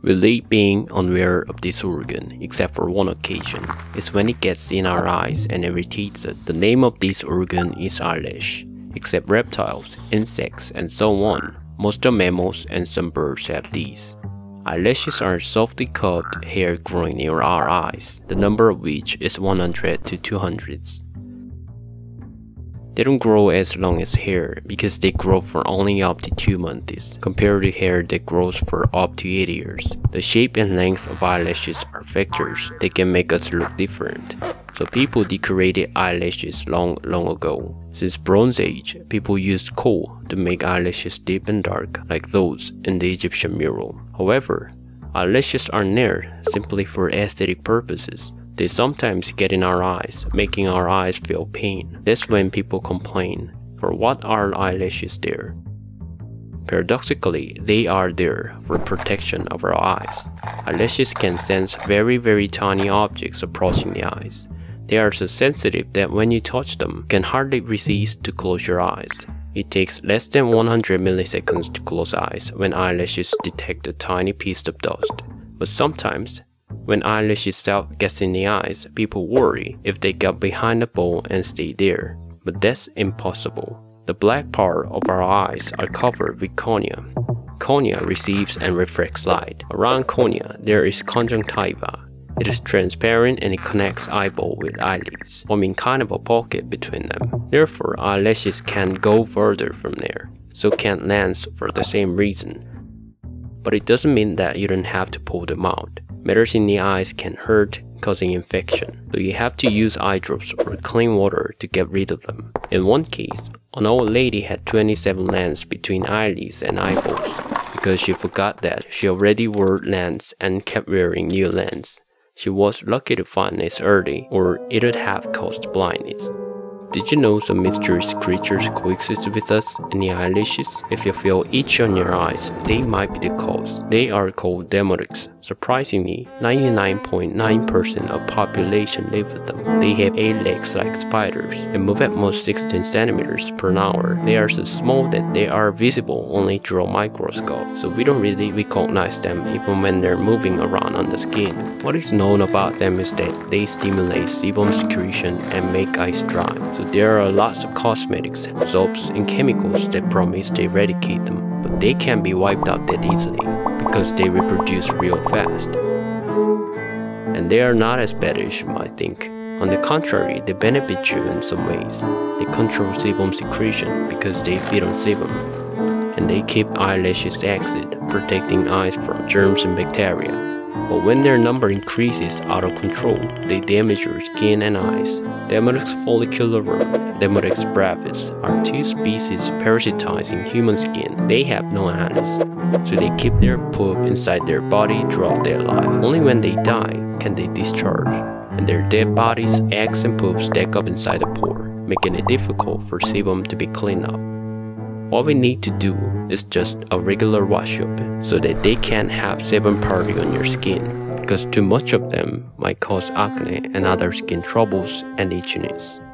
relate being unaware of this organ, except for one occasion. It's when it gets in our eyes and irritates us. The name of this organ is eyelash. Except reptiles, insects, and so on, most of mammals and some birds have these. Eyelashes are softly curved hair growing near our eyes, the number of which is 100 to 200. They don't grow as long as hair because they grow for only up to 2 months, compared to hair that grows for up to 8 years. The shape and length of eyelashes are factors that can make us look different. So people decorated eyelashes long ago. Since Bronze Age, people used coal to make eyelashes deep and dark like those in the Egyptian mural. However, eyelashes aren't there simply for aesthetic purposes. They sometimes get in our eyes, making our eyes feel pain. That's when people complain. For what are eyelashes there? Paradoxically, they are there for protection of our eyes. Eyelashes can sense very tiny objects approaching the eyes. They are so sensitive that when you touch them, you can hardly resist to close your eyes. It takes less than 100 milliseconds to close eyes when eyelashes detect a tiny piece of dust. But sometimes, when eyelash itself gets in the eyes, people worry if they got behind a bowl and stay there. But that's impossible. The black part of our eyes are covered with cornea. Cornea receives and reflects light. Around cornea, there is conjunctiva. It is transparent and it connects eyeball with eyelids, forming kind of a pocket between them. Therefore, eyelashes can't go further from there, so can't lens for the same reason. But it doesn't mean that you don't have to pull them out. Matters in the eyes can hurt, causing infection, so you have to use eye drops or clean water to get rid of them. In one case, an old lady had 27 lenses between eyelids and eyeballs because she forgot that she already wore lenses and kept wearing new lenses. She was lucky to find this early, or it would have caused blindness. Did you know some mysterious creatures coexist with us in the eyelashes? If you feel itch on your eyes, they might be the cause. They are called demonics. Surprisingly, 99.9% of population live with them. They have 8 legs like spiders and move at most 16 centimeters per hour. They are so small that they are visible only through a microscope, so we don't really recognize them even when they're moving around on the skin. What is known about them is that they stimulate sebum secretion and make eyes dry. So there are lots of cosmetics, soaps, and chemicals that promise to eradicate them, but they can't be wiped out that easily because they reproduce real fast. And they are not as bad as you might think. On the contrary, they benefit you in some ways. They control sebum secretion because they feed on sebum, and they keep eyelashes acid, protecting eyes from germs and bacteria. But when their number increases out of control, they damage your skin and eyes. Demodex follicularum and Demodex brevis are 2 species parasitizing human skin. They have no anus, so they keep their poop inside their body throughout their life. Only when they die can they discharge, and their dead bodies, eggs, and poop stack up inside the pore, making it difficult for sebum to be cleaned up. All we need to do is just a regular wash-up so that they can't have sebum party on your skin, because too much of them might cause acne and other skin troubles and itchiness.